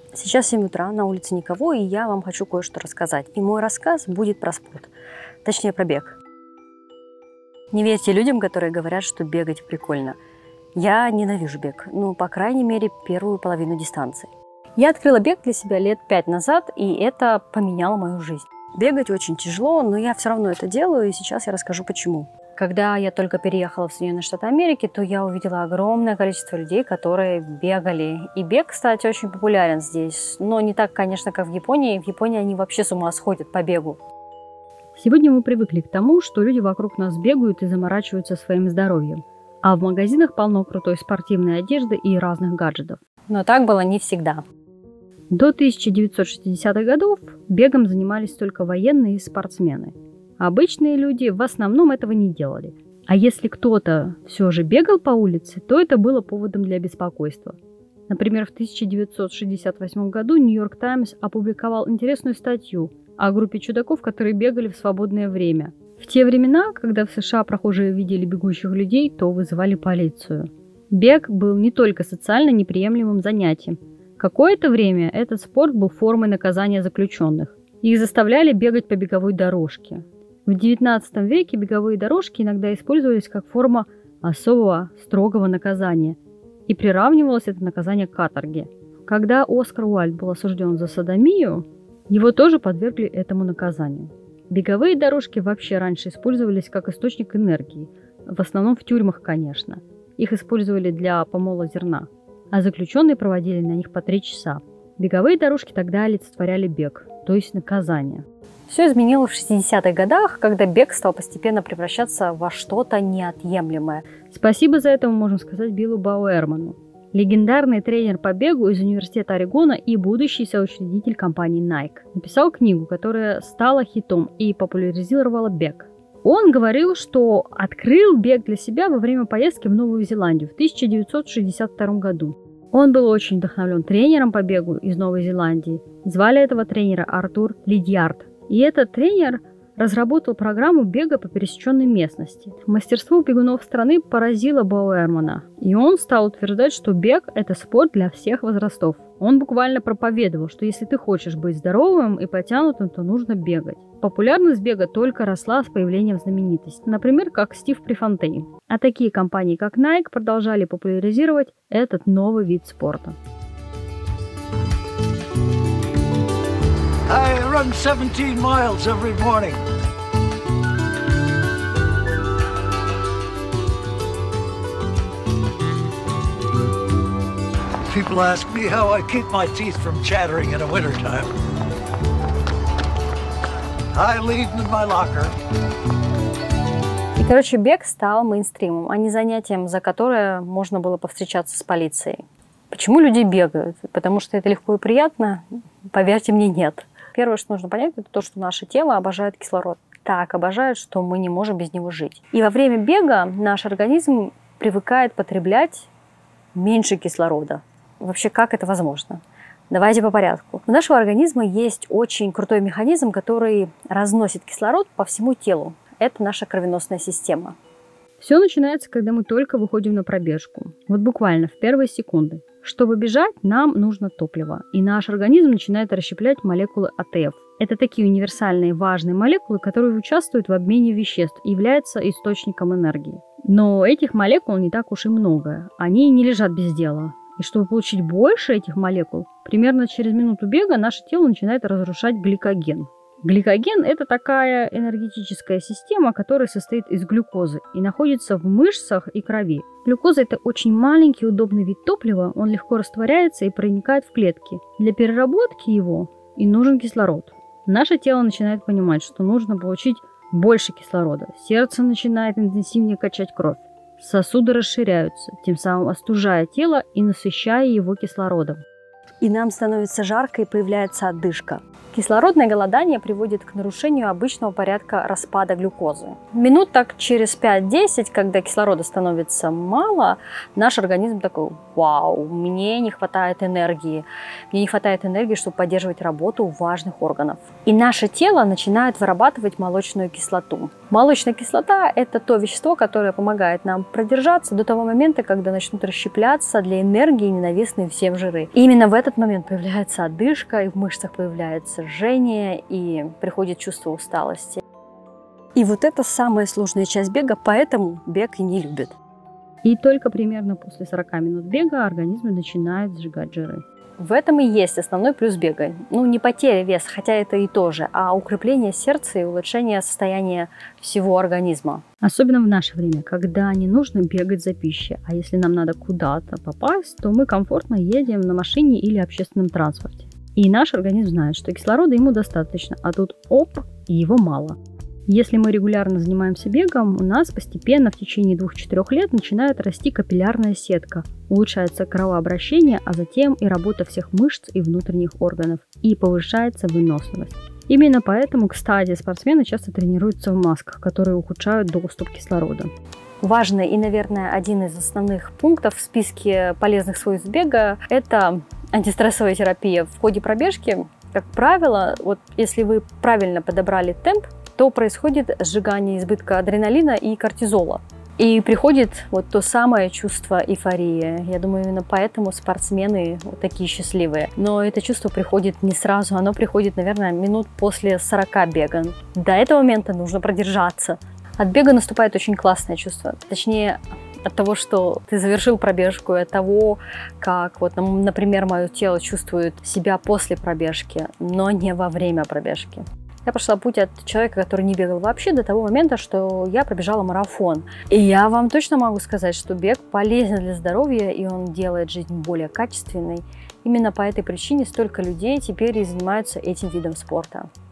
Сейчас 7 утра, на улице никого, и я вам хочу кое-что рассказать. И мой рассказ будет про спорт, точнее про бег. Не верьте людям, которые говорят, что бегать прикольно. Я ненавижу бег, по крайней мере, первую половину дистанции. Я открыла бег для себя лет 5 назад, и это поменяло мою жизнь. Бегать очень тяжело, но я все равно это делаю, и сейчас я расскажу почему. Когда я только переехала в Соединенные Штаты Америки, то я увидела огромное количество людей, которые бегали. И бег, кстати, очень популярен здесь, но не так, конечно, как в Японии. В Японии они вообще с ума сходят по бегу. Сегодня мы привыкли к тому, что люди вокруг нас бегают и заморачиваются своим здоровьем. А в магазинах полно крутой спортивной одежды и разных гаджетов. Но так было не всегда. До 1960-х годов бегом занимались только военные и спортсмены. Обычные люди в основном этого не делали. А если кто-то все же бегал по улице, то это было поводом для беспокойства. Например, в 1968 году Нью-Йорк Таймс опубликовал интересную статью о группе чудаков, которые бегали в свободное время. В те времена, когда в США прохожие видели бегущих людей, то вызывали полицию. Бег был не только социально неприемлемым занятием. Какое-то время этот спорт был формой наказания заключенных. Их заставляли бегать по беговой дорожке. В XIX веке беговые дорожки иногда использовались как форма особого строгого наказания. И приравнивалось это наказание к каторге. Когда Оскар Уайльд был осужден за содомию, его тоже подвергли этому наказанию. Беговые дорожки вообще раньше использовались как источник энергии. В основном в тюрьмах, конечно. Их использовали для помола зерна. А заключенные проводили на них по 3 часа. Беговые дорожки тогда олицетворяли бег, то есть наказание. Все изменилось в 60-х годах, когда бег стал постепенно превращаться во что-то неотъемлемое. Спасибо за это мы можем сказать Биллу Бауэрману. Легендарный тренер по бегу из Университета Орегона и будущий соучредитель компании Nike. Написал книгу, которая стала хитом и популяризировала бег. Он говорил, что открыл бег для себя во время поездки в Новую Зеландию в 1962 году. Он был очень вдохновлен тренером по бегу из Новой Зеландии. Звали этого тренера Артур Лидьярд. И этот тренер разработал программу бега по пересеченной местности. Мастерство бегунов страны поразило Бауэрмана, и он стал утверждать, что бег – это спорт для всех возрастов. Он буквально проповедовал, что если ты хочешь быть здоровым и потянутым, то нужно бегать. Популярность бега только росла с появлением знаменитостей, например, как Стив Префонтейн. А такие компании, как Nike, продолжали популяризировать этот новый вид спорта. I run 17 miles every morning. People ask me how I keep my teeth from chattering in the wintertime. I leave them in my locker. И, бег стал мейнстримом, а не занятием, за которое можно было повстречаться с полицией. Почему люди бегают? Потому что это легко и приятно? Поверьте мне, нет. Первое, что нужно понять, это то, что наше тело обожает кислород. Так обожает, что мы не можем без него жить. И во время бега наш организм привыкает потреблять меньше кислорода. Вообще, как это возможно? Давайте по порядку. У нашего организма есть очень крутой механизм, который разносит кислород по всему телу. Это наша кровеносная система. Все начинается, когда мы только выходим на пробежку. Вот буквально в первые секунды. Чтобы бежать, нам нужно топливо. И наш организм начинает расщеплять молекулы АТФ. Это такие универсальные важные молекулы, которые участвуют в обмене веществ и являются источником энергии. Но этих молекул не так уж и много. Они не лежат без дела. И чтобы получить больше этих молекул, примерно через минуту бега наше тело начинает разрушать гликоген. Гликоген – это такая энергетическая система, которая состоит из глюкозы и находится в мышцах и крови. Глюкоза – это очень маленький удобный вид топлива, он легко растворяется и проникает в клетки. Для переработки его и нужен кислород. Наше тело начинает понимать, что нужно получить больше кислорода. Сердце начинает интенсивнее качать кровь. Сосуды расширяются, тем самым остужая тело и насыщая его кислородом. И нам становится жарко и появляется одышка. Кислородное голодание приводит к нарушению обычного порядка распада глюкозы. Минут так через 5-10, когда кислорода становится мало, наш организм такой: вау, мне не хватает энергии. Мне не хватает энергии, чтобы поддерживать работу важных органов. И наше тело начинает вырабатывать молочную кислоту. Молочная кислота – это то вещество, которое помогает нам продержаться до того момента, когда начнут расщепляться для энергии ненавистные всем жиры. И именно в этот момент появляется одышка, и в мышцах появляется жжение, и приходит чувство усталости. И вот это самая сложная часть бега, поэтому бег и не любят. И только примерно после 40 минут бега организм начинает сжигать жиры. В этом и есть основной плюс бега. Не потеря веса, хотя это и тоже, а укрепление сердца и улучшение состояния всего организма. Особенно в наше время, когда не нужно бегать за пищей, а если нам надо куда-то попасть, то мы комфортно едем на машине или общественном транспорте. И наш организм знает, что кислорода ему достаточно, а тут оп, и его мало. Если мы регулярно занимаемся бегом, у нас постепенно в течение 2-4 лет начинает расти капиллярная сетка, улучшается кровообращение, а затем и работа всех мышц и внутренних органов, и повышается выносливость. Именно поэтому, кстати, спортсмены часто тренируются в масках, которые ухудшают доступ кислорода. Важный и, наверное, один из основных пунктов в списке полезных свойств бега – это антистрессовая терапия. В ходе пробежки, как правило, если вы правильно подобрали темп, то происходит сжигание избытка адреналина и кортизола. И приходит то самое чувство эйфории. Я думаю, именно поэтому спортсмены такие счастливые. Но это чувство приходит не сразу, оно приходит, наверное, минут после 40 бега. До этого момента нужно продержаться. От бега наступает очень классное чувство. Точнее, от того, что ты завершил пробежку, и от того, как, например, мое тело чувствует себя после пробежки, но не во время пробежки. Я прошла путь от человека, который не бегал вообще, до того момента, что я пробежала марафон. И я вам точно могу сказать, что бег полезен для здоровья, и он делает жизнь более качественной. Именно по этой причине столько людей теперь и занимаются этим видом спорта.